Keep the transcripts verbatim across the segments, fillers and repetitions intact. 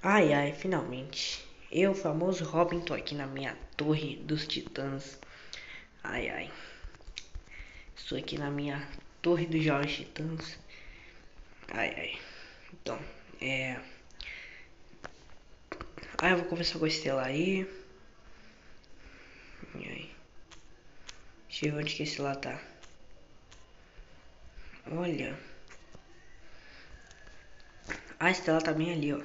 Ai ai, finalmente. Eu, famoso Robin, tô aqui na minha torre dos titãs. Ai ai. Estou aqui na minha torre dos jovens titãs. Ai ai. Então, é. Aí eu vou conversar com a Estela aí. E aí. Deixa eu ver onde que esse lá tá. Olha. A Estela tá bem ali, ó.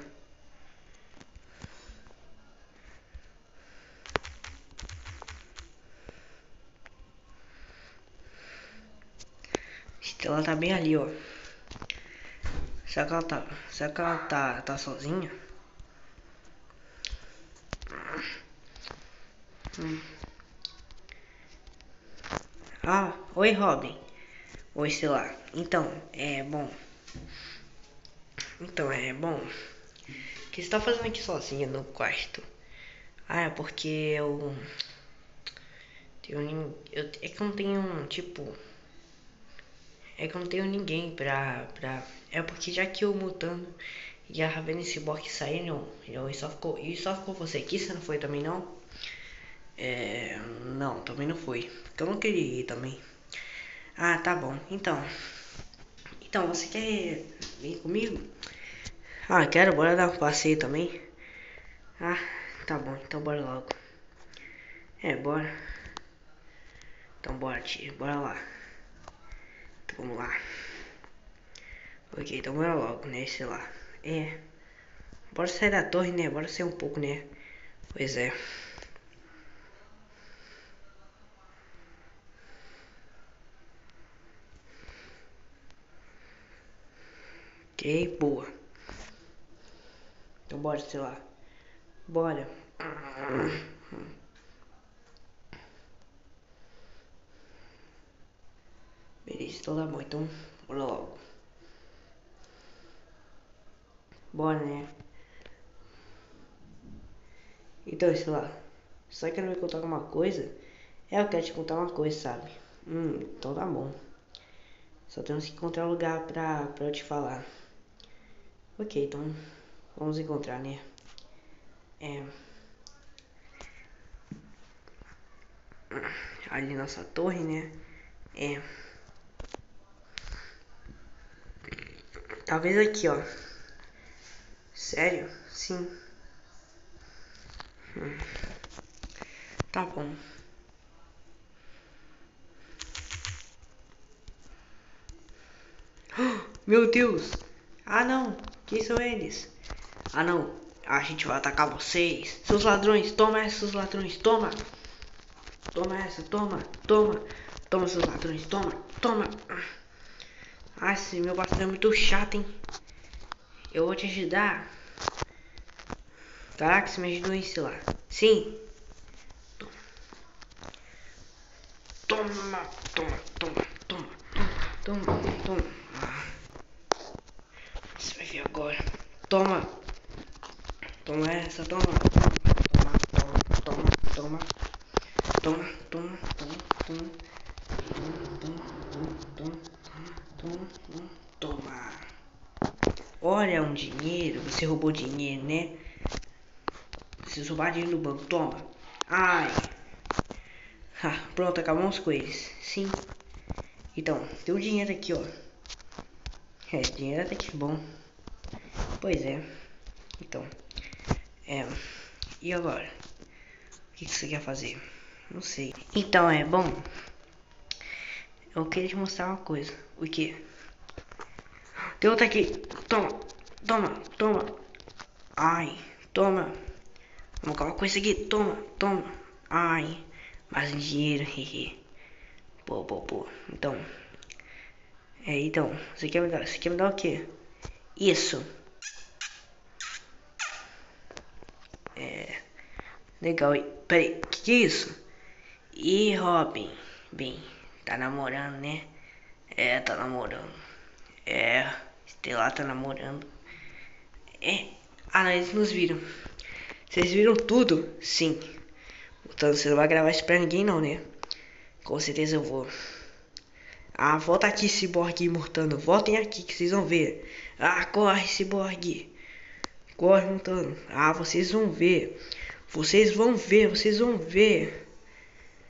A Estela tá bem ali, ó. Será que ela tá. Será que ela tá, tá sozinha? Hum. Ah, oi Robin. Oi, sei lá. Então, é bom. Então, é bom. O que você tá fazendo aqui sozinha no quarto? Ah, é porque eu. Tenho, eu é que eu não tenho, tipo. É que eu não tenho ninguém pra. pra é porque já que o Mutano e a Raven Cyborg saíram, e só ficou. E só ficou você aqui, você não foi também não? É. Não, também não foi. Porque eu não queria ir também. Ah, tá bom. Então. Então, você quer vir comigo? Ah, quero, bora dar um passeio também. Ah, tá bom, então bora logo. É, bora. Então bora, tia, bora lá. Então vamos lá. Ok, então bora logo, né? Sei lá. É. Bora sair da torre, né? Bora sair um pouco, né? Pois é. Ok, boa. Então bora, sei lá. Bora. Beleza, então tá bom. Então, bora logo. Bora, né? Então, sei lá. Só quero me contar uma coisa? É, eu quero te contar uma coisa, sabe? Hum, então tá bom. Só temos que encontrar um lugar pra, pra eu te falar. Ok, então vamos encontrar, né? É. Ali nossa torre, né? É. Talvez aqui, ó. Sério? Sim. Hum. Tá bom. Meu Deus! Ah não! Quem são eles? Ah não! A gente vai atacar vocês! Seus ladrões! Toma essa, seus ladrões! Toma! Toma essa! Toma! Toma! Toma, seus ladrões! Toma! Toma! Ah, esse meu parceiro é muito chato, hein? Eu vou te ajudar. Caraca, você me ajudou em sei lá. Sim! Toma! Toma! Toma! Toma! Toma! Toma! Toma! Ah, você vai ver agora. Toma! Toma essa! Toma! Toma! Toma! Toma! Toma! Toma, toma, toma, toma, toma, toma, toma, toma, toma. Olha um dinheiro, você roubou dinheiro, né? Você roubar dinheiro do banco, toma. Ai. Ah, pronto, acabamos com eles. Sim. Então, tem o dinheiro aqui, ó. É, dinheiro até que bom. Pois é. Então, é. E agora? O que, que você quer fazer? Não sei. Então, é bom. Eu queria te mostrar uma coisa. O que? Tem outra aqui. Toma, toma, toma. Ai, toma. Vamos acabar com isso aqui. Toma, toma. Ai, mais um dinheiro. Hehe. Pô, pô, pô. Então. É, então. Você quer me dar, você quer me dar o quê? Isso. É. Legal. Peraí, que que é isso? Ih, Robin. Bem, tá namorando, né? É, tá namorando. É, Estelar tá namorando. É. Ah, não, eles nos viram. Vocês viram tudo? Sim. Então você não vai gravar isso pra ninguém não, né? Com certeza eu vou. Ah, volta aqui, Cyborg imortando. Voltem aqui que vocês vão ver. Ah, corre, Cyborg. Corre montando. Ah, vocês vão ver. Vocês vão ver, vocês vão ver.